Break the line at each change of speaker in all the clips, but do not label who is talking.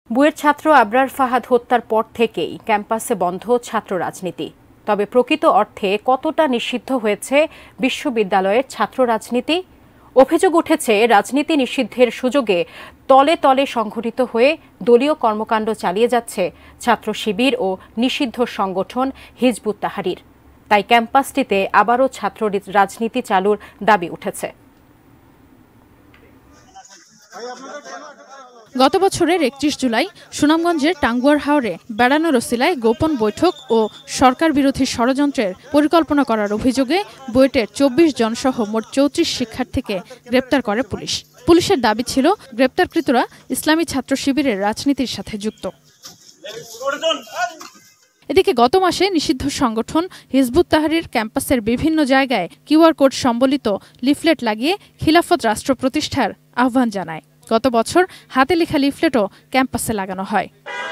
বুয়েট ছাত্র আবরার ফাহাদ হত্যার পর থেকেই ক্যাম্পাসে বন্ধ ছাত্র রাজনীতি। তবে প্রকৃত অর্থে কতটা নিষিদ্ধ হয়েছে বিশ্ববিদ্যালয়ের ছাত্র রাজনীতি? অভিযোগ উঠেছে রাজনীতি নিষিদ্ধের সুযোগে তলে তলে সংঘটিত হয়ে দলীয় কর্মকাণ্ড চালিয়ে যাচ্ছে ছাত্র শিবির ও নিষিদ্ধ সংগঠন হিজবুত তাহরির। তাই ক্যাম্পাসটিতে আবারও ছাত্র রাজনীতি চালুর দাবি উঠেছে।
গত বছরের ৩১ জুলাই সুনামগঞ্জের টাঙ্গুয়ার হাওরে বেড়ানোর ওসিলায় গোপন বৈঠক ও সরকার বিরোধী ষড়যন্ত্রের পরিকল্পনা করার অভিযোগে বুয়েটের ২৪ জন সহ মোট ৩৪ শিক্ষার্থীকে গ্রেপ্তার করে পুলিশ। পুলিশের দাবি ছিল গ্রেপ্তারকৃতরা ইসলামী ছাত্র শিবিরের রাজনীতির সাথে যুক্ত। এদিকে গত মাসে নিষিদ্ধ সংগঠন হিজবুত তাহরির ক্যাম্পাসের বিভিন্ন জায়গায় কিউআর কোড সম্বলিত লিফলেট লাগিয়ে খিলাফত রাষ্ট্র প্রতিষ্ঠার আহ্বান জানায়। গত বছর হাতে লেখা লিফলেটও ক্যাম্পাসে লাগানো হয়।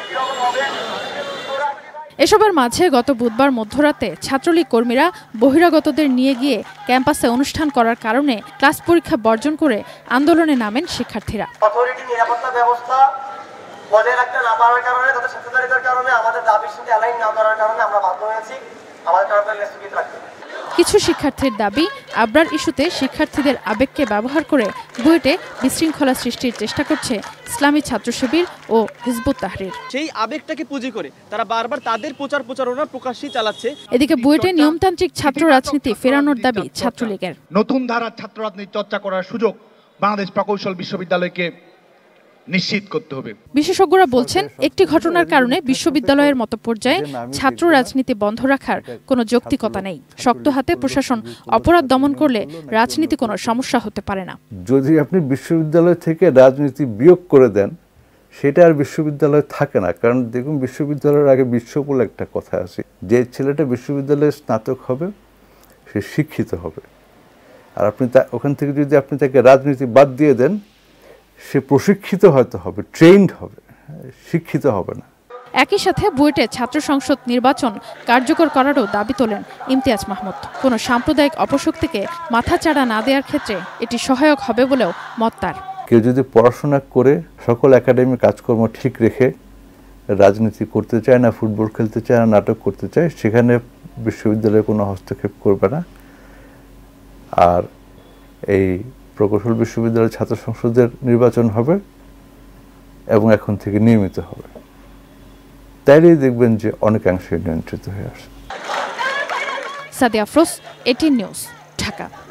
এসবের মাঝে গত বুধবার মধ্যরাতে ছাত্রলীগ কর্মীরা বহিরাগতদের নিয়ে গিয়ে ক্যাম্পাসে অনুষ্ঠান করার কারণে ক্লাস পরীক্ষা বর্জন করে আন্দোলনে নামেন শিক্ষার্থীরা।
নিরাপত্তা ব্যবস্থা বজায় রাখতে না পারার কারণে, তাদের স্বেচ্ছাচারিতার কারণে, আমাদের দাবির সাথে অ্যালাইন না করার কারণে আমরা বাধ্য হয়েছি আমাদের কার্যক্রম স্থগিত রাখতে।
কিছু শিক্ষার্থীর দাবি, আবরার ইস্যুতে শিক্ষার্থীদের আবেগকে ব্যবহার করে বুয়েটে বিশৃঙ্খলা সৃষ্টির চেষ্টা করছে ইসলামী ছাত্র শিবির ও হিজবুত তাহরির।
সেই আবেগটাকে পুঁজি করে তারা বারবার তাদের প্রচারণা প্রকাশ্যেই চালাচ্ছে।
এদিকে বুয়েটে নিয়মতান্ত্রিক ছাত্র রাজনীতি ফেরানোর দাবি ছাত্রলীগের।
নতুন ধারার ছাত্র রাজনীতি চর্চা করার সুযোগ বাংলাদেশ প্রকৌশল বিশ্ববিদ্যালয়কে নিশ্চিত করতে হবে।
বিশেষজ্ঞরা বলছেন, একটি ঘটনার কারণে বিশ্ববিদ্যালয়ের মতো পর্যায়ে ছাত্র রাজনীতি বন্ধ রাখার কোনো যৌক্তিকতা নেই। শক্ত হাতে প্রশাসন অপরাধ দমন করলে রাজনীতি কোনো সমস্যা হতে পারে না।
যদি আপনি বিশ্ববিদ্যালয় থেকে রাজনীতি বিয়োগ করে দেন, সেটা আর বিশ্ববিদ্যালয়ে থাকে না। কারণ দেখুন, বিশ্ববিদ্যালয়ের আগে বিশ্ব বলে একটা কথা আছে, যে ছেলেটা বিশ্ববিদ্যালয়ে স্নাতক হবে সে শিক্ষিত হবে। আর আপনি ওখান থেকে যদি আপনি তাকে রাজনীতি বাদ দিয়ে দেন, সে প্রশিক্ষিত হয়তো হবে, ট্রেন্ড হবে, শিক্ষিত হবে না।
একই সাথে বুয়েটে ছাত্র সংসদ নির্বাচন কার্যকর করারও দাবি তোলেন ইমতিয়াজ মাহমুদ। কোনো সাম্প্রদায়িক অপশক্তিকে মাথাচাড়া না দেওয়ার ক্ষেত্রে এটি সহায়ক হবে বলেও মত তার।
কেউ যদি পড়াশোনা করে সকল একাডেমিক কাজকর্ম ঠিক রেখে রাজনীতি করতে চায় না, ফুটবল খেলতে চায় না, নাটক করতে চায়, সেখানে বিশ্ববিদ্যালয়ে কোনো হস্তক্ষেপ করবে না। আর এই প্রকৌশল বিশ্ববিদ্যালয়ের ছাত্র সংসদের নির্বাচন হবে এবং এখন থেকে নিয়মিত হবে। তাইলেই দেখবেন যে অনেকাংশে নিয়ন্ত্রিত হয়ে আসে।
Sadia Afroz, ATN news, Dhaka.